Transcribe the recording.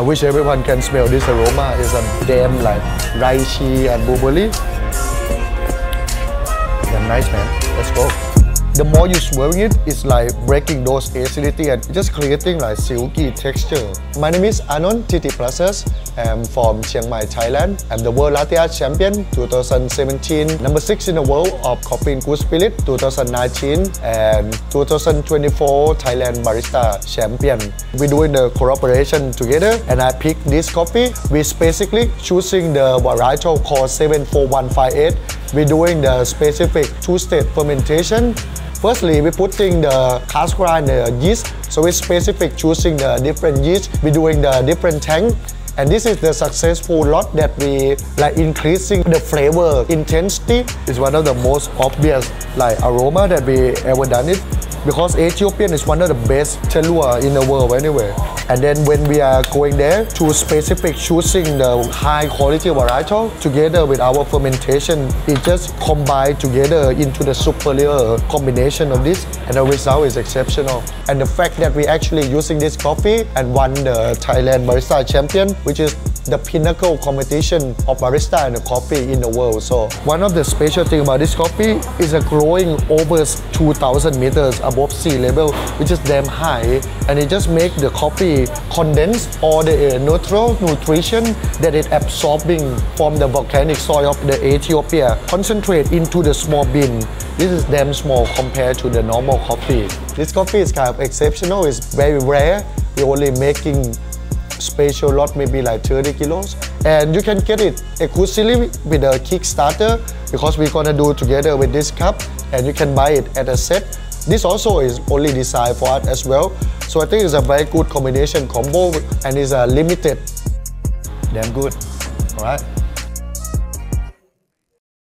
I wish everyone can smell this aroma. It's a damn like lychee and blueberry. Damn nice, man. Let's go. The more you swirling it, it's like breaking those acidity and just creating like silky texture. My name is Anon Titiprasas. I'm from Chiang Mai, Thailand. I'm the World Latte Art Champion 2017, number 6 in the world of Coffee in Good Spirit 2019, and 2024 Thailand Barista Champion. We're doing the collaboration together, and I picked this coffee. We're basically choosing the varietal called 74158. We're doing the specific two-stage fermentation. Firstly, we're putting the cask grind the yeast, so we're specific choosing the different yeast. We're doing the different tank, and this is the successful lot that we like increasing the flavor intensity. It's one of the most obvious like aroma that we ever done it, because Ethiopian is one of the best terroir in the world anyway. And then when we are going there to specific choosing the high quality varietal together with our fermentation, it just combined together into the superior combination of this, and the result is exceptional. And the fact that we actually using this coffee and won the Thailand Barista Champion, which is the pinnacle competition of barista and the coffee in the world. So one of the special thing about this coffee is a growing over 2,000 meters above sea level, which is damn high, and it just make the coffee condense all the neutral nutrition that it absorbing from the volcanic soil of the Ethiopia, concentrate into the small bean. This is damn small compared to the normal coffee. This coffee is kind of exceptional. It's very rare. We're only making special lot, maybe like 30 kilos, and you can get it exclusively with a Kickstarter, because we're gonna do together with this cup, and you can buy it at a set. This also is only designed for us as well, so I think it's a very good combination combo, and it's a limited. Damn good. All right.